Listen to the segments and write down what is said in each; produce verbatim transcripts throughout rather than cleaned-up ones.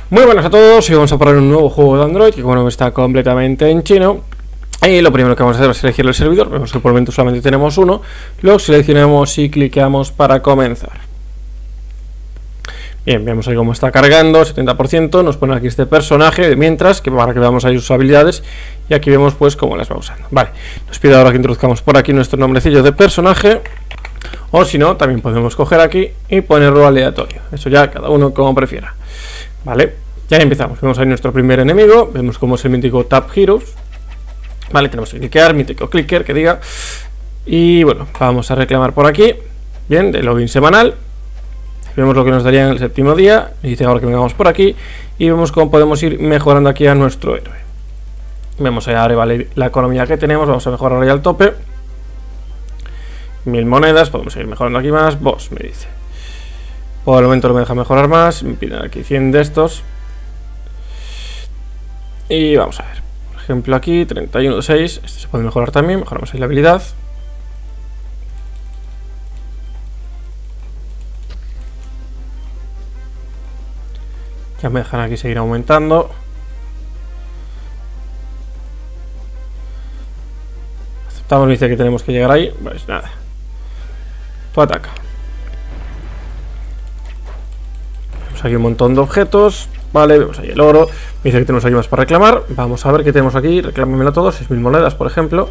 Muy buenas a todos, hoy vamos a probar un nuevo juego de Android que bueno está completamente en chino. Y lo primero que vamos a hacer es elegir el servidor. Vemos que por el momento solamente tenemos uno. Lo seleccionamos y cliqueamos para comenzar. Bien, vemos ahí cómo está cargando, setenta por ciento. Nos pone aquí este personaje, mientras que para que veamos ahí sus habilidades. Y aquí vemos pues cómo las va usando. Vale, nos pide ahora que introduzcamos por aquí nuestro nombrecillo de personaje. O si no, también podemos coger aquí y ponerlo aleatorio. Eso ya cada uno como prefiera. Vale, ya empezamos. Vemos ahí nuestro primer enemigo. Vemos cómo es el mítico Tap Heroes. Vale, tenemos que cliquear, mítico clicker que diga. Y bueno, vamos a reclamar por aquí. Bien, de login semanal. Vemos lo que nos daría en el séptimo día. Y dice ahora que vengamos por aquí. Y vemos cómo podemos ir mejorando aquí a nuestro héroe. Vemos ahí arriba la economía que tenemos. Vamos a mejorar ahí al tope. Mil monedas, podemos seguir mejorando aquí más. Boss, me dice. Por el momento no me deja mejorar más. Me piden aquí cien de estos. Y vamos a ver. Por ejemplo aquí, treinta y uno de seis. Este se puede mejorar también. Mejoramos ahí la habilidad. Ya me dejan aquí seguir aumentando. Aceptamos, me dice que tenemos que llegar ahí. Pues nada. Tú ataca. Vemos aquí un montón de objetos. Vale, vemos ahí el oro. Me dice que tenemos aquí más para reclamar. Vamos a ver qué tenemos aquí. Reclámamelo todo. seis mil monedas, por ejemplo.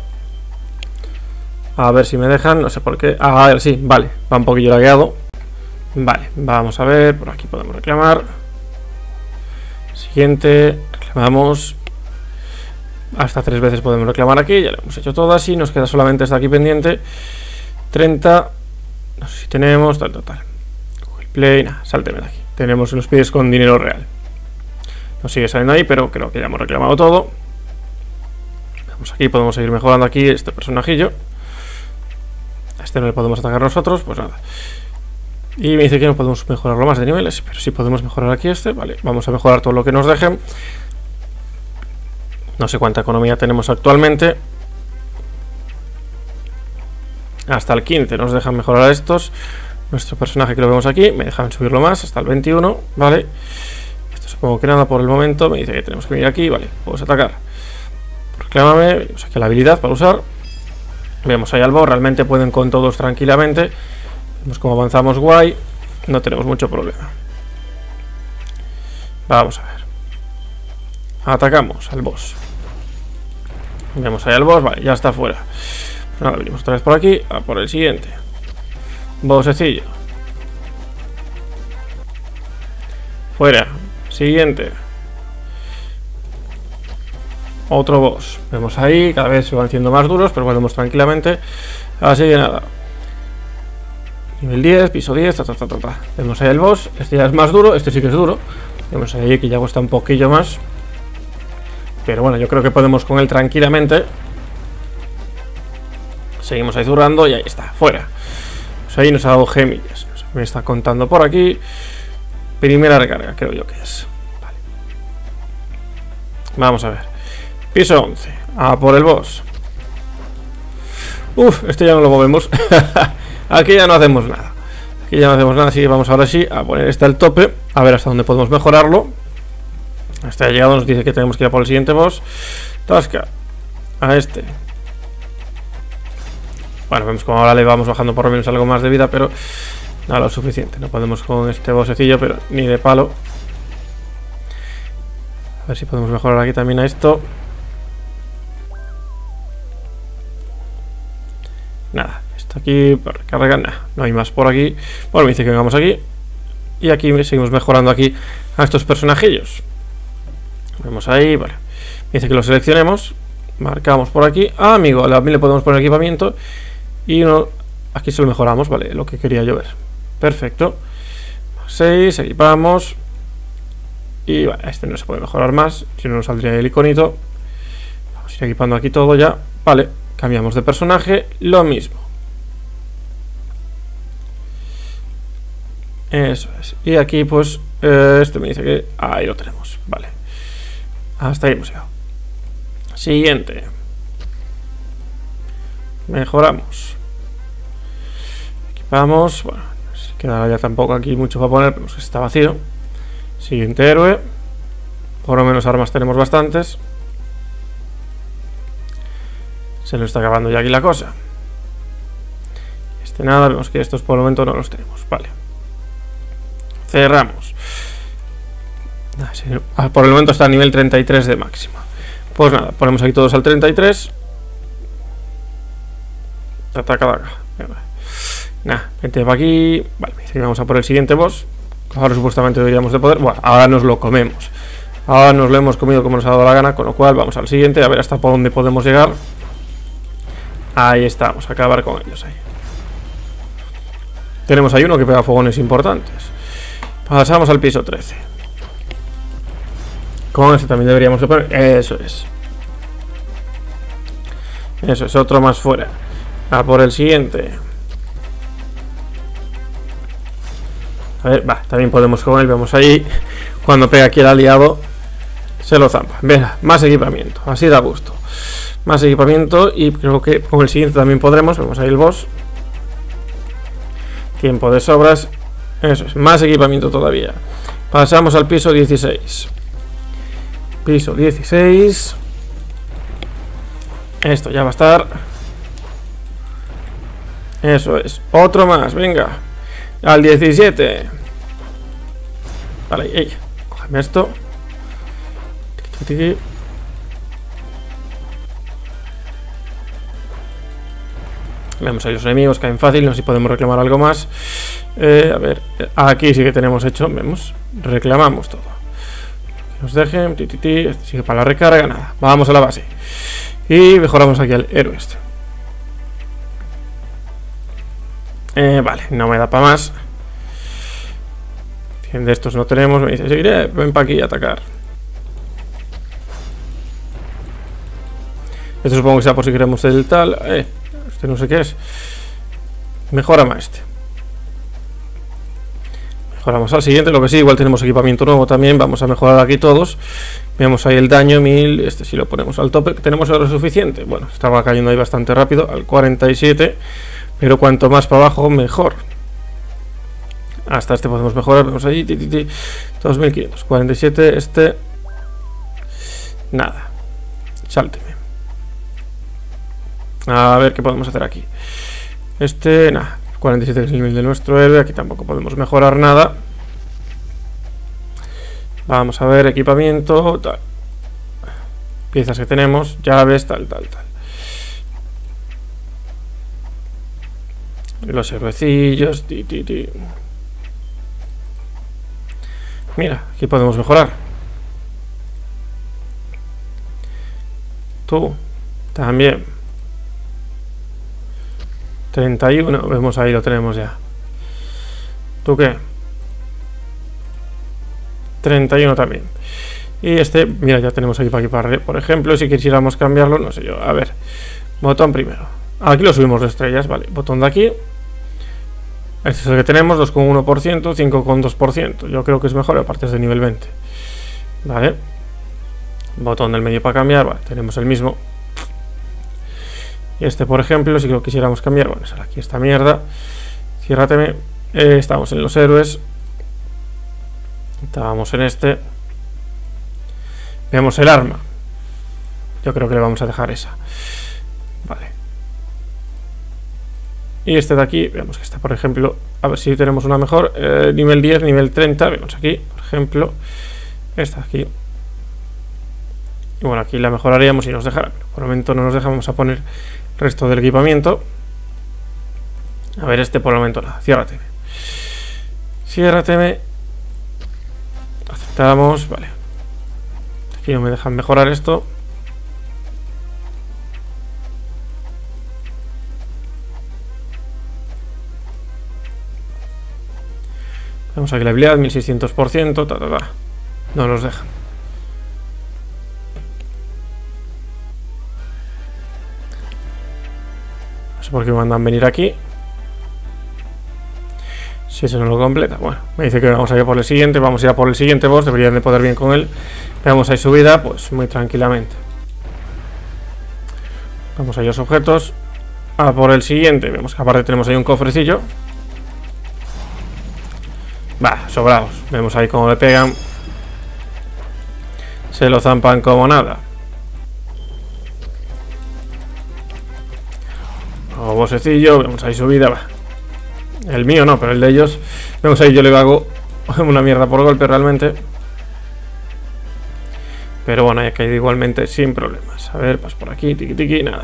A ver si me dejan. No sé por qué. Ah, a ver, sí, vale. Va un poquillo lagueado. Vale, vamos a ver. Por aquí podemos reclamar. Siguiente. Reclamamos. Hasta tres veces podemos reclamar aquí. Ya lo hemos hecho todas. Y nos queda solamente esta aquí pendiente. treinta. No sé si tenemos. Tal, tal, tal. Google Play. Nah, sálteme de aquí. Tenemos los pies con dinero real. Nos sigue saliendo ahí, pero creo que ya hemos reclamado todo. Vamos aquí, podemos seguir mejorando aquí este personajillo. A este no le podemos atacar nosotros, pues nada. Y me dice que no podemos mejorarlo más de niveles, pero sí podemos mejorar aquí este. Vale, vamos a mejorar todo lo que nos dejen. No sé cuánta economía tenemos actualmente. Hasta el quince nos dejan mejorar estos. Nuestro personaje que lo vemos aquí, me dejan subirlo más hasta el veintiuno, vale. Esto supongo que nada por el momento. Me dice que tenemos que venir aquí, vale, puedes atacar. Reclámame, venimos aquí a la habilidad para usar. Vemos ahí al boss, realmente pueden con todos tranquilamente. Vemos cómo avanzamos guay. No tenemos mucho problema. Vamos a ver. Atacamos al boss. Vemos ahí al boss, vale, ya está fuera. Pues nada, venimos otra vez por aquí, a por el siguiente. Bossecillo. Fuera. Siguiente. Otro boss. Vemos ahí, cada vez se van haciendo más duros, pero podemos tranquilamente. Así que nada. Nivel diez, piso diez, ta, ta, ta, ta, ta. Vemos ahí el boss. Este ya es más duro, este sí que es duro. Vemos ahí que ya cuesta un poquillo más. Pero bueno, yo creo que podemos con él tranquilamente. Seguimos ahí zurrando y ahí está, fuera. Pues ahí nos ha dado gemillas. Me está contando por aquí. Primera recarga, creo yo que es. Vale. Vamos a ver. Piso once. A por el boss. Uf, este ya no lo movemos. Aquí ya no hacemos nada. Aquí ya no hacemos nada, así que vamos ahora sí a poner este al tope. A ver hasta dónde podemos mejorarlo. Hasta ya llegado, nos dice que tenemos que ir a por el siguiente boss. Tasca. A este. Bueno, vemos como ahora le vamos bajando por lo menos algo más de vida, pero nada, lo suficiente. No podemos con este bossecillo, pero ni de palo. A ver si podemos mejorar aquí también a esto. Nada, esto aquí por recarga, nada, no hay más por aquí. Bueno, me dice que vengamos aquí. Y aquí seguimos mejorando aquí a estos personajillos. Vemos ahí, vale. Me dice que lo seleccionemos. Marcamos por aquí. Ah, amigo, también le podemos poner equipamiento. Y uno, aquí se lo mejoramos, vale, lo que quería yo ver. Perfecto. seis, equipamos. Y vale, este no se puede mejorar más. Si no nos saldría el iconito. Vamos a ir equipando aquí todo ya. Vale, cambiamos de personaje. Lo mismo. Eso es. Y aquí pues, eh, este me dice que ahí lo tenemos. Vale. Hasta ahí hemos llegado. Siguiente. Mejoramos. Equipamos. Bueno, no sé, queda ya tampoco aquí mucho para poner, pero está vacío. Siguiente héroe. Por lo menos armas tenemos bastantes. Se nos está acabando ya aquí la cosa. Este nada, vemos que estos por el momento no los tenemos. Vale. Cerramos. Por el momento está a nivel treinta y tres de máxima. Pues nada, ponemos aquí todos al treinta y tres. Ataca de acá. Nada, vente para aquí. Vale, vamos a por el siguiente boss. Ahora supuestamente deberíamos de poder. Bueno, ahora nos lo comemos. Ahora nos lo hemos comido como nos ha dado la gana. Con lo cual vamos al siguiente, a ver hasta por dónde podemos llegar. Ahí estamos, a acabar con ellos ahí. Tenemos ahí uno que pega fogones importantes. Pasamos al piso trece. Con este también deberíamos de poner. Eso es. Eso es, otro más fuera. A por el siguiente. A ver, va, también podemos con él. Vemos ahí. Cuando pega aquí el aliado, se lo zampa. Venga, más equipamiento. Así da gusto. Más equipamiento. Y creo que con el siguiente también podremos. Vemos ahí el boss. Tiempo de sobras. Eso es, más equipamiento todavía. Pasamos al piso dieciséis. Piso dieciséis. Esto ya va a estar. Eso es, otro más, venga. Al diecisiete. Vale, ey, cógeme esto. Tiki, tiki. Vemos ahí los enemigos, caen fácil. No sé si podemos reclamar algo más. eh, A ver, aquí sí que tenemos hecho. Vemos, reclamamos todo. Nos dejen, ti, ti, ti. Sigue para la recarga, nada. Vamos a la base. Y mejoramos aquí al héroe este. Eh, vale, no me da para más. cien de estos no tenemos. Me dice, seguiré, ven para aquí a atacar. Esto supongo que sea por si queremos el tal. Eh, este no sé qué es. Mejora más este. Mejoramos al siguiente. Lo que sí, igual tenemos equipamiento nuevo también. Vamos a mejorar aquí todos. Vemos ahí el daño, mil. Este si lo ponemos al tope. ¿Tenemos ahora suficiente? Bueno, estaba cayendo ahí bastante rápido. Al cuarenta y siete. Pero cuanto más para abajo, mejor. Hasta este podemos mejorar. Vemos ahí. Ti, ti, ti, dos mil quinientos. cuarenta y siete. Este. Nada. Sálteme. A ver qué podemos hacer aquí. Este, nada. cuarenta y siete es el nivel de nuestro héroe. Aquí tampoco podemos mejorar nada. Vamos a ver equipamiento. Tal. Piezas que tenemos. Llaves, tal, tal, tal. Los héroecillos. Ti, ti, ti. Mira, aquí podemos mejorar. Tú. También. treinta y uno, vemos ahí, lo tenemos ya. ¿Tú qué? treinta y uno también. Y este, mira, ya tenemos aquí para aquí para, por ejemplo, si quisiéramos cambiarlo, no sé yo, a ver. Botón primero. Aquí lo subimos de estrellas, vale. Botón de aquí. Este es el que tenemos, dos coma uno por ciento, cinco coma dos por ciento. Yo creo que es mejor, aparte es de nivel veinte. Vale. Botón del medio para cambiar, vale, tenemos el mismo. Y este, por ejemplo, si lo quisiéramos cambiar, bueno, es aquí esta mierda. Ciérrateme. Eh, estamos en los héroes. Estábamos en este. Vemos el arma. Yo creo que le vamos a dejar esa. Vale. Y este de aquí, vemos que está, por ejemplo, a ver si tenemos una mejor. Eh, nivel diez, nivel treinta. Vemos aquí, por ejemplo. Esta aquí. Y bueno, aquí la mejoraríamos si nos dejara. Pero por el momento no nos deja. Vamos a poner resto del equipamiento. A ver, este por el momento nada. Ciérrateme. Ciérrateme. Aceptamos. Vale. Aquí no me dejan mejorar esto. Vemos aquí la habilidad, mil seiscientos por ciento. Ta, ta, ta. No nos dejan. ¿Por qué me mandan venir aquí? Si eso no lo completa. Bueno, me dice que vamos a ir por el siguiente. Vamos a ir a por el siguiente boss. Deberían de poder bien con él. Veamos ahí su vida, pues muy tranquilamente. Vamos a los objetos. A por el siguiente. Vemos que aparte tenemos ahí un cofrecillo. Va, sobrados. Vemos ahí cómo le pegan. Se lo zampan como nada. O bosecillo, vemos ahí subida, va. El mío no, pero el de ellos. Vemos ahí, yo le hago una mierda por golpe realmente. Pero bueno, he caído igualmente sin problemas. A ver, pues por aquí, tiki tiki, nada.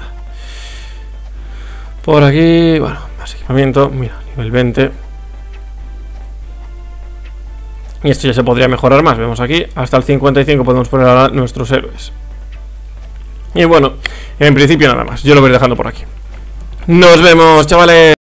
Por aquí, bueno, más equipamiento. Mira, nivel veinte. Y esto ya se podría mejorar más. Vemos aquí, hasta el cincuenta y cinco podemos poner a nuestros héroes. Y bueno, en principio nada más. Yo lo voy dejando por aquí. Nos vemos, chavales.